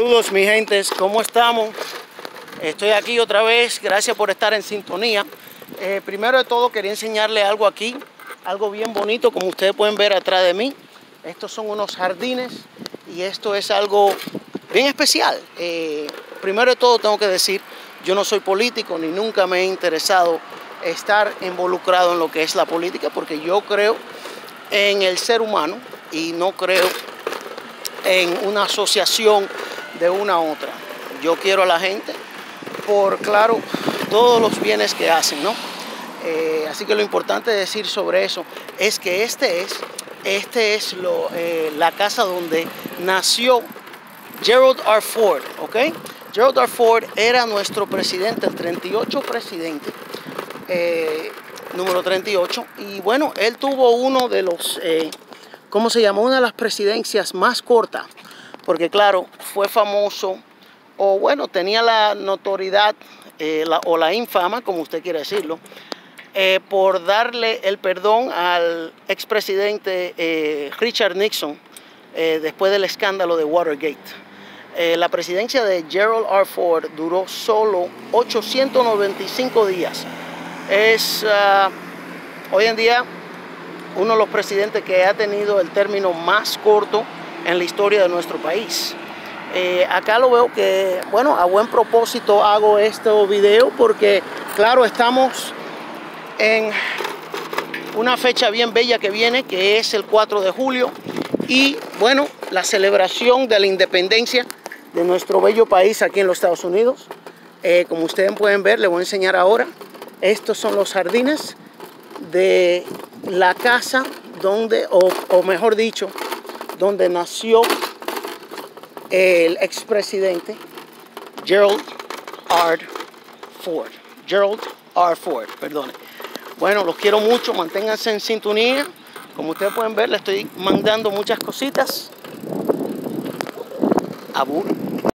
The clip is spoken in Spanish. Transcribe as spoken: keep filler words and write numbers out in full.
Saludos mi gentes, ¿cómo estamos? Estoy aquí otra vez, gracias por estar en sintonía. Eh, primero de todo quería enseñarle algo aquí, algo bien bonito como ustedes pueden ver atrás de mí. Estos son unos jardines y esto es algo bien especial. Eh, primero de todo tengo que decir, yo no soy político ni nunca me he interesado estar involucrado en lo que es la política porque yo creo en el ser humano y no creo en una asociación de una a otra. Yo quiero a la gente por, claro, todos los bienes que hacen, ¿no? Eh, así que lo importante de decir sobre eso es que este es, este es lo, eh, la casa donde nació Gerald R. Ford, ¿ok? Gerald R. Ford era nuestro presidente, el treinta y ocho presidente, eh, número treinta y ocho, y bueno, él tuvo uno de los, eh, ¿cómo se llama? Una de las presidencias más cortas, porque claro, fue famoso, o bueno, tenía la notoriedad eh, la, o la infama, como usted quiere decirlo, eh, por darle el perdón al expresidente eh, Richard Nixon eh, después del escándalo de Watergate. Eh, la presidencia de Gerald R. Ford duró solo ochocientos noventa y cinco días. Es uh, hoy en día uno de los presidentes que ha tenido el término más corto en la historia de nuestro país. Eh, acá lo veo que, bueno, a buen propósito hago este video porque, claro, estamos en una fecha bien bella que viene, que es el cuatro de julio, y, bueno, la celebración de la independencia de nuestro bello país aquí en los Estados Unidos. Eh, como ustedes pueden ver, les voy a enseñar ahora. Estos son los jardines de la casa donde, o, o mejor dicho, donde nació el expresidente Gerald R. Ford. Gerald R. Ford, perdone. Bueno, los quiero mucho, manténganse en sintonía. Como ustedes pueden ver, les estoy mandando muchas cositas. Abur.